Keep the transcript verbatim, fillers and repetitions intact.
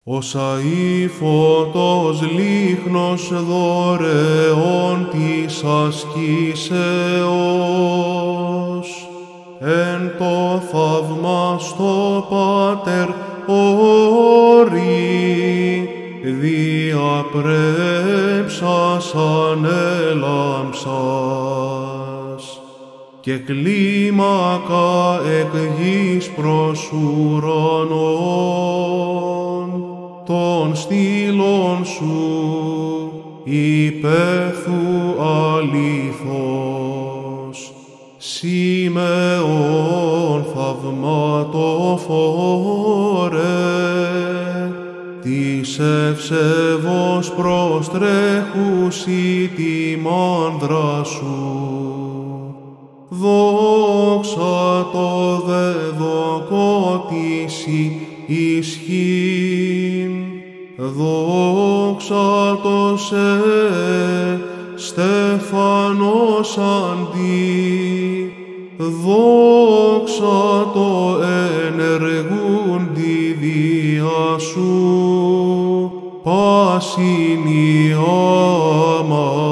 Όσα ύφωτος λίχνος δωρεών της ασκήσεως, εν το θαυμαστό Πάτερ όρη, διαπρέψας ανέλαμψας, και κλίμακα εκ γης προς ουρανόν, των στήλων σου υπέθου αλήθως, Σίμεων θαυματοφόρε, της ευσεβώς προστρέχουσι τη μάνδρα σου. Δόξα το δεδοκότηση ισχύν, δόξα το σε στέφανος αντί, δόξα το ενεργούντι διά σου, πάσιν η άμα.